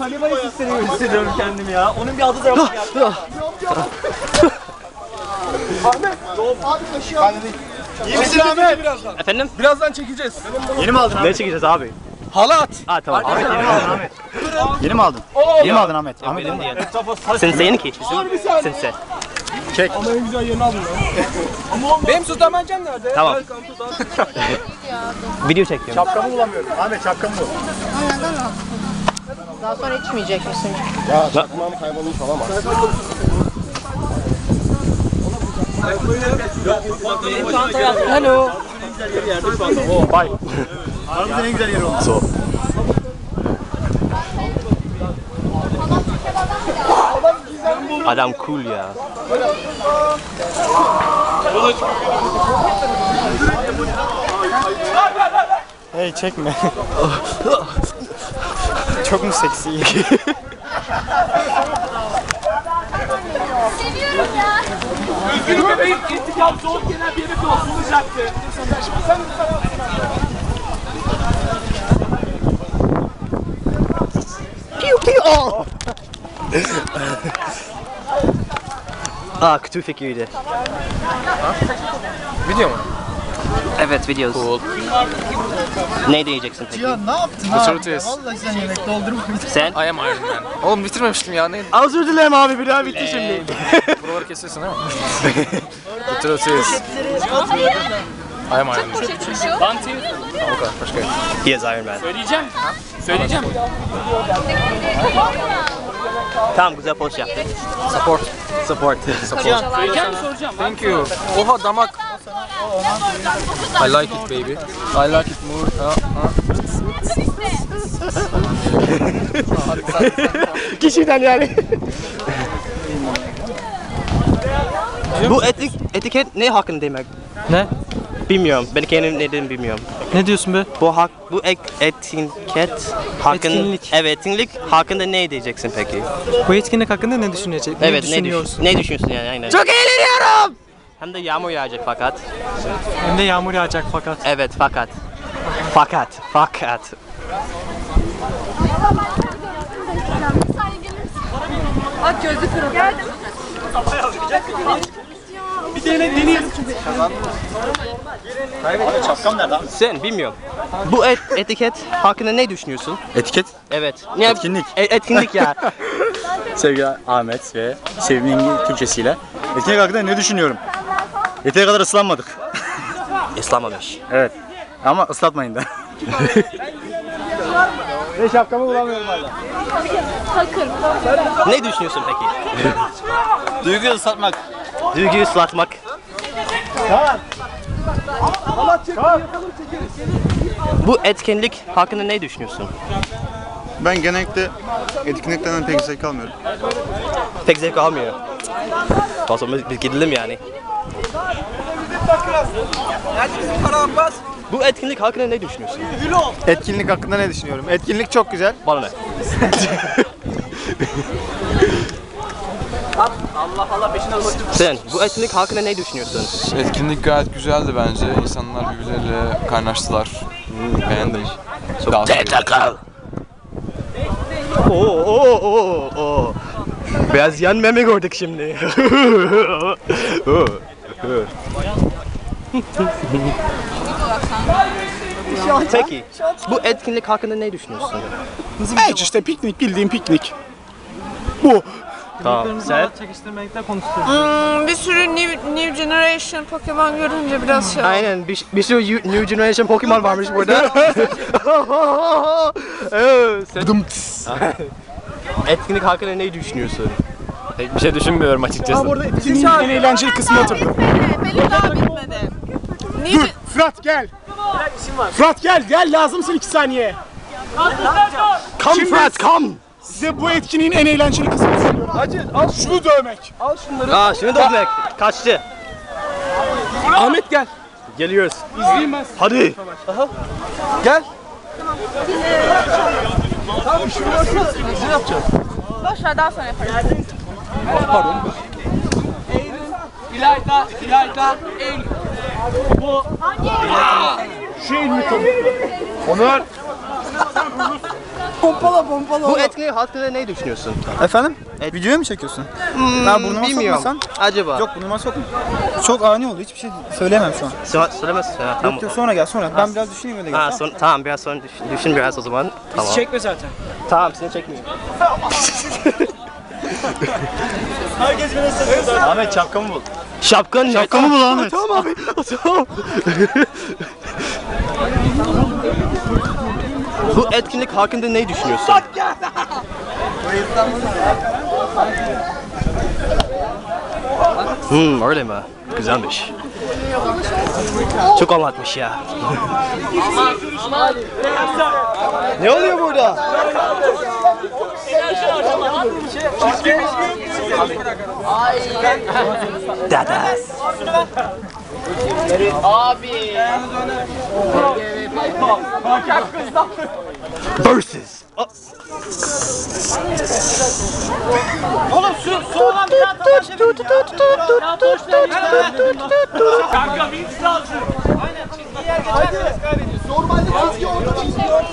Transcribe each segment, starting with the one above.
Kanibalist hissediyorum kendimi ya. Onun bir adı da yok ya. Ahmet. Abi taşıyor. İyi misin Ahmet? Efendim? Birazdan çekeceğiz. Yeni mi aldın abi? Ne çekeceğiz abi? Halat. Aa tamam. Ahmet yeni mi aldın Ahmet? Yeni mi aldın? Yeni mi aldın Ahmet? Ahmet Benim değil. Sensei yeni ki. Sensei. çek. Ama en güzel yerini aldın ya. Benim Sultanbeycan nerede? Tamam. Video çekiyorum. Şapkamı bulamıyorum. Ahmet şapkamı bul. Neden aldın? Daha sonra içmeyecek misin? Ya çakmağım kaybolmuş olamaz. Hello. Bye. Harbiden en güzel yeri oldu. So. Adam cool ya. Hey çekme. Çok mu seksi? Seviyorum ya. Özgür bebeğim intikam soğuk gelen bir yemek olsun olacaktı. Piu piu. Oh. Kötü fikriydi. Video mu? Evet, videos. Cool. Ne diyeceksin peki? Ya ne yaptın abi? Vallahi sen yemek doldurmadın. Sen? I am Iron Man. Oğlum bitirmemiştim ya. Ne? Özür dilerim abi, bir daha bitti şimdi. Buraları kesiyorsun değil mi? Bitireceğiz. I am Iron Man. Tamam o kadar. Başka yok. He is Iron Man. Söyleyeceğim. Tamam, güzel post yap. Support. Support. Söyleyeceğim mi soracağım? Thank you. Oha damak. I like it baby. I like it more. Kişiden yani. Bu etiket ne hakkında demek? Ne? Bilmiyorum. Ben kendim ne dediğimi bilmiyorum. Ne diyorsun be? Bu etiket hakkında, Etkinlik. evet, etkinlik hakkında ne diyeceksin peki? Bu etkinlik hakkında ne düşünecek? Ne Evet, düşünüyorsun? ne düşünüyorsun yani, aynen. Çok eğleniyorum. Hem de yağmur yağacak fakat. Hem de yağmur yağacak fakat. Evet, fakat. Bak gözlü kırıldı. Geldim. Bir tane deneyim. Abi şapkam nerede abi? Sen bilmiyorum. Bu etiket hakkında ne düşünüyorsun? Etiket. Evet. Etkinlik. Etkinlik ya. Sevgili Ahmet ve Sevim'in Türkçesiyle. Etkinlik hakkında ne düşünüyorum? Yeteri kadar ıslanmadık. İslamamış. Evet. Ama ıslatmayın da. Ve şapkamı bulamıyorum hala. Ne düşünüyorsun peki? Duyguyu ıslatmak. Duyguyu ıslatmak. Bu etkinlik hakkında ne düşünüyorsun? Ben genellikle etkinliklerden pek zevk almıyorum. Pek zevk almıyor. O zaman biz gidelim yani. Bu etkinlik hakkında ne düşünüyorsun? Etkinlik hakkında ne düşünüyorum? Etkinlik çok güzel. Bana ne? Sen bu etkinlik hakkında ne düşünüyorsun? Etkinlik gayet güzeldi bence. İnsanlar birbirleriyle kaynaştılar. Beğendim. Çok Tekrar. Oo. Biraz yan meme gördük şimdi. Peki, bu etkinlik hakkında ne düşünüyorsun? Hiç işte piknik, bildiğin piknik. Bu. Tamam, sen? Çekiştirmekte konuşuyoruz. Bir sürü New Generation Pokemon görünce biraz şey. Aynen, bir sürü New Generation Pokemon varmış burada. Etkinlik hakkında ne düşünüyorsun? Pek bir şey düşünmüyorum açıkçası. Burada etkinliğin en eğlenceli kısmı oturdum. Benim daha bitmedi. Dur Fırat gel. Fırat gel lazımsın 2 saniye. Come Fred, come! Size bu etkinliğin en eğlenceli kısmını söylüyorum. Hadi al şunu dövmek. Al şunları. Şimdi dövmek. Kaçtı. Ahmet gel. Geliyoruz. İzleyeyim ben. Hadi. Gel. Boş ver daha sonra yaparız. İlayda, Eylül. Bu Şey mi konu? Onur. Bu etkinlik hakkında ne düşünüyorsun? Efendim? Videoya mı çekiyorsun? Ben burnuma Bilmiyorum. sokmasan. Acaba? Yok burnuma sokma. Çok ani oldu. Hiçbir şey söyleyemem şu an. Söylemezsin. Tamam. Yok sonra gel sonra. Ben biraz düşüneyim öyle gel. Ha, tamam biraz sonra düşün biraz o zaman. Tamam. Çekme zaten. Tamam seni çekmiyorum. Ahmet şapkamı bul. Şapkamı bul Ahmet. Tamam abi. Tamam. Bu etkinlik hakkında ne düşünüyorsun? Öyle mi? Güzelmiş. Çok anlatmış ya. Ne oluyor burada? Dadas. Abi. Versus. Oğlum su olan bir tane tabaşa verin ya. Kanka bir lazım. Aynen çizgiyi yer geçerseniz kaybediyorsun. Normalde çizgi ortada çiziyor.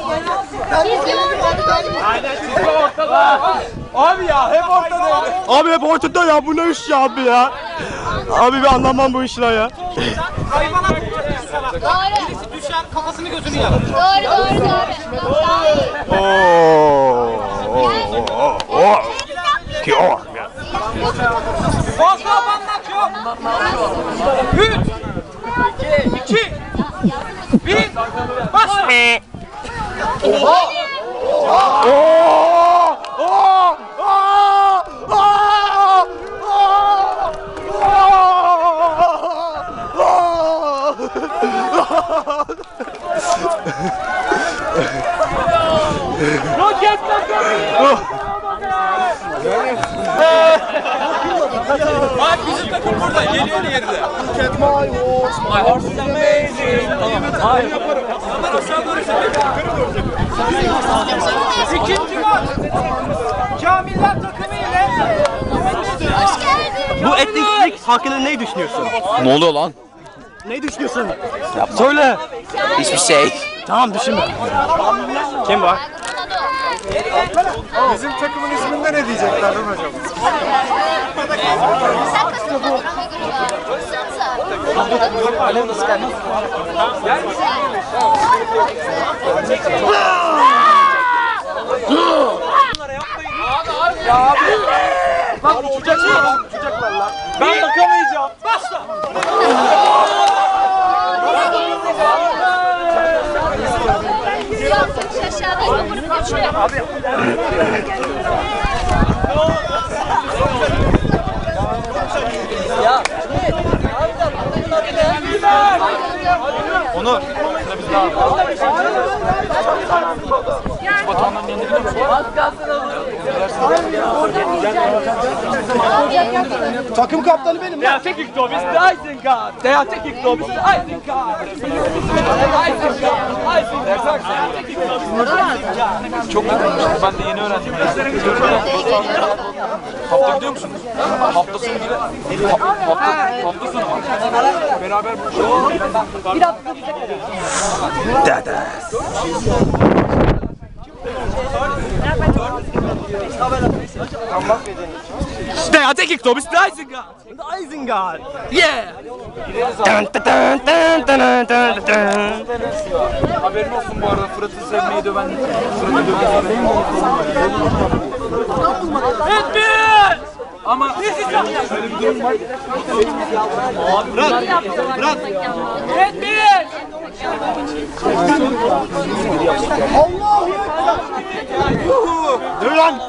Aynen çizgi ortada. Abi ya hep ortada. Abi hep ortada ya, bu ne iş ya abi ya? Abi ben anlamam bu işler ya. Hayvana kurtarırsın sana. Birisi düşer kafasını gözünü yer. Fazla abanmak yok. 3, 2, 1, başla. Roket takımı. Bak bizim takım burada. Geliyor yerine. My horse is amazing. Hayır yaparım. Hemen aşağı doğru İkinci maç. Kamiller takımı ile. Bu etkinlik hakkında ne düşünüyorsun? Ne oluyor lan? Ne düşünüyorsun? Söyle. Hiçbir şey. Tamam düşünme. Kim var? Bizim takımın isminde ne diyecekler lan hocam? Bak uçacaklar lan. Ben bakamayacağım. Başla. Onur. Takım kaptanı benim Der Technik-Club ist der Isengard. Der Technik-Club ist der Isengard. Isengard. Çok güzelmiş. Ben de yeni öğrendim. Hafta gidiyor musunuz? Hafta sonu gibi. Hafta sonu mu? Beraber Dadas. Der Technik-Club ist der Isengard. Isengard. Yeah. Dun, dun, dun, dun, dun, dun, dun. haberin olsun bu arada. Fırat'ı sevmeyi döven. Fırat'ı döven. Etmir. Ama şöyle bir durum var. Bırak. Etmir. Dur lan.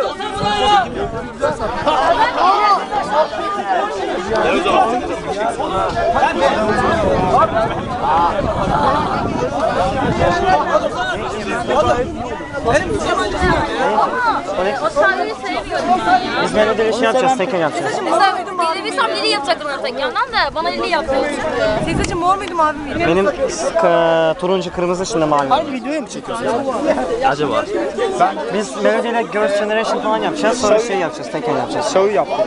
O sahneyi sevmiyorum. Biz melodiyle şey yapacağız, tekel yapacağız. Mesela bilsem lili yapacaktım orada tek yandan da bana lili yapıyorsun. Teyzeciğim mor muydu mavi miydi? Benim turuncu kırmızı şimdi mavi. Harbi videoya mı çekiyorsun? Acaba? Biz melodiyle Girls' Generation falan yapacağız, sonra şey yapacağız, tekel yapacağız. Şovu yaptım.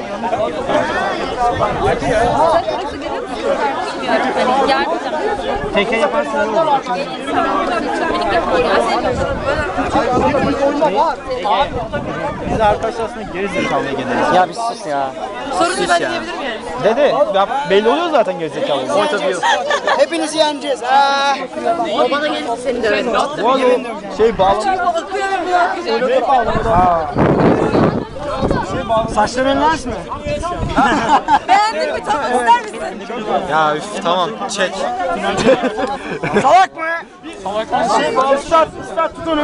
Hani gelmeyeceğim. Tekel yaparsan ne olur? Çok minik yapıyor. Biz arkadaşlar aslında gerizekalı geneliz. Ya bir sus ya. Sorunu ben diyebilir miyim? Dede ya belli oluyor zaten gerizekalı. Point of view. Hepinizi yeneceğiz. O bana gelirse seni döverim. Bu oğlum şey bağlı. Saçların lens mi? Beğendin mi? Tamam ister misin? Ya üf tamam çek. Salak mı? Şey bağlı. Start tut onu.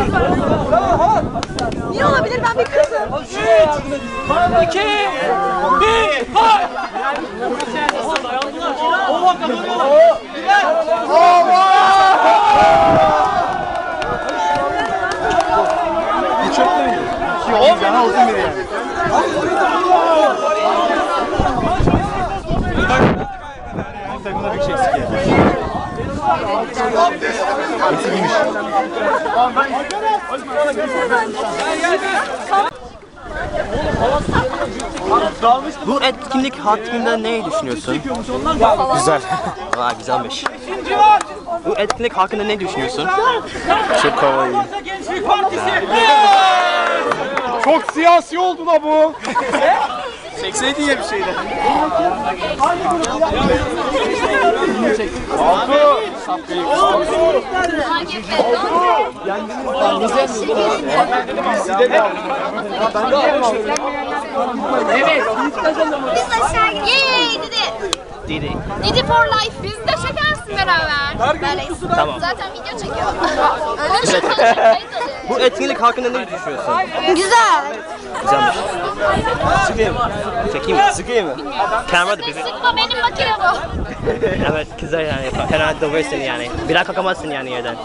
Niye olabilir? Ben bir kızım. 2, 1, fight! Yana olsun biri yani. Takımda bir şey eksik yani. Eksikiymiş. Bu etkinlik hakkında ne düşünüyorsun? Güzel. Aa güzelmiş. Bu etkinlik hakkında ne düşünüyorsun? Çok kawaii. Çok siyasi oldu da bu. 80 diye bir şeydi. Yay Didi. Didi for life. Biz de çekersin beraber. Böyleyiz. Tamam. Zaten video çekiyor. Öyle bir şey konuşuyor. Bu etkinlik hakkında ne düşünüyorsun? Güzel. Güzelmiş. Sıkayım mı? Çekeyim mi? Sıkayım mı? Kamera da bizi. Sıkma benim makine bu. Evet güzel yani. Fena döversin yani. Bir daha kalkamazsın yani yerden.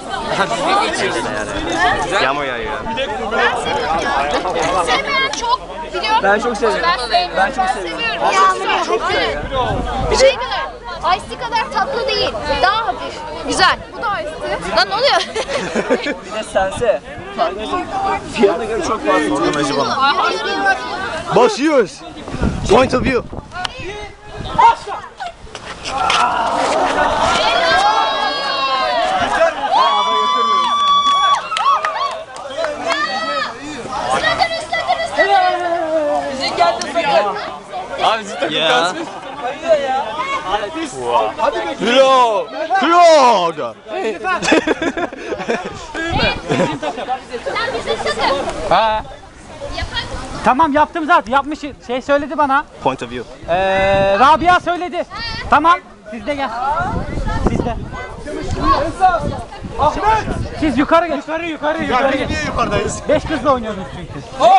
Yani. Yağmur yağıyor. Ben seviyorum ya. Sevmeyen çok biliyorum. Ben çok seviyorum. Ben sevmiyorum. Ben çok seviyorum. Yağmur çok seviyorum. Şey kadar, Ice kadar tatlı değil. Daha hafif. Güzel. Bu da Ice. Lan ne oluyor? Bir de sense. Fiyatına göre çok fazla. Oradan acı bana. Hayır. Başlıyoruz. Point of view. Bize geldi sakın. Abi zil takım kalsın. Klo! Klo! Sen bize sakın. Ha. Tamam yaptım zaten. Yapmış şey söyledi bana. Point of view. Rabia söyledi. Tamam. Siz de gel. Siz de. Siz yukarı geç. Yukarı geç. Niye yukarıdayız? 5 kızla oynuyoruz çünkü.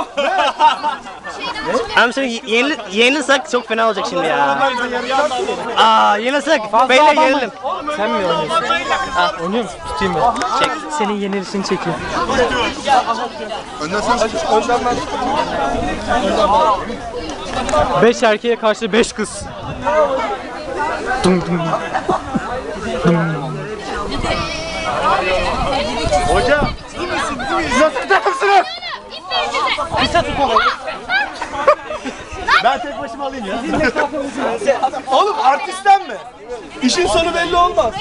Hem seni yenilsek çok fena olacak şimdi ya. Aa yenilsek. Beyler yenelim. Sen mi oynuyorsun? Ha, oynuyor musun? Tutayım ben. Çek. Senin yenilişini çekeyim. Önden sen 5 erkeğe karşı 5 kız. Dum dum. Hocam. Nasıl takımsınız? Kısa tutalım. Ben tek başıma alayım ya. Oğlum artistten mi? İşin sonu belli olmaz.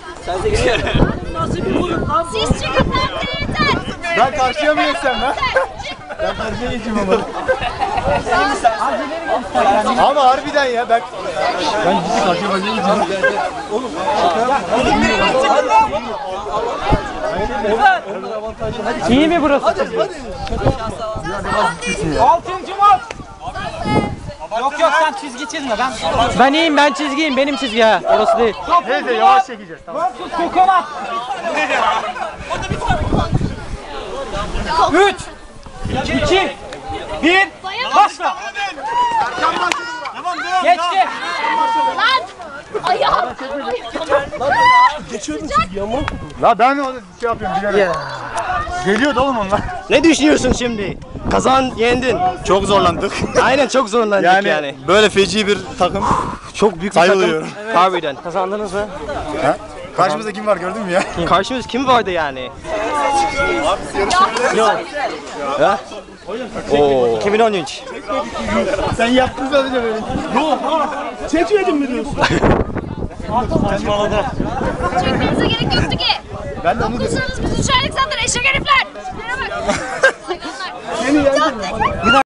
Siz çıkın ben yeter. Ben karşıya mı geçsem ben? Ben karşıya geçeyim ama. Ama harbiden ya ben karşıya geçeceğim. Oğlum. İyi mi burası? Hadi. 6. maç. Yok sen çizgi çizme ben iyiyim ben çizgiyim benim çizgi ha orası değil. Neyse yavaş çekeceğiz tamam. Kokonat. 3 2 1 başla. Geçti. Lan. Ayağım. La ben o şey yapıyorum bilerek. Geliyordu oğlum onlar. Ne düşünüyorsun şimdi? Kazan yendin. Çok zorlandık. Aynen çok zorlandık yani. Böyle feci bir takım. Çok büyük bir Sayılıyorum. takım. Harbiden. Kazandınız mı? Ha? Karşımızda kim var gördün mü ya? Karşımız kim vardı yani? Yok. Ha? Oo. 2013. Sen yaptın sadece böyle. Yok. Çekmedin mi diyorsun? Çekmenize gerek yoktu ki. Ben de onu dedim. Dokunsanız biz uçardık zaten eşek herifler. Şuraya bak. Seni yendim.